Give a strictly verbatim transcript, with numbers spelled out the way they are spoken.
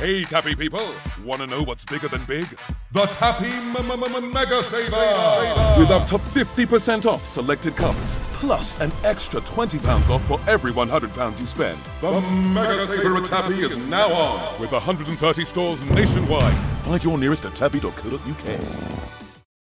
Hey, Tappy people! Wanna know what's bigger than big? The Tappy Megasaver! With up to fifty percent off selected covers, plus an extra twenty pounds off for every one hundred pounds you spend. The Megasaver at Tappy is now on, with one hundred thirty stores nationwide. Find your nearest at tappy dot co dot U K.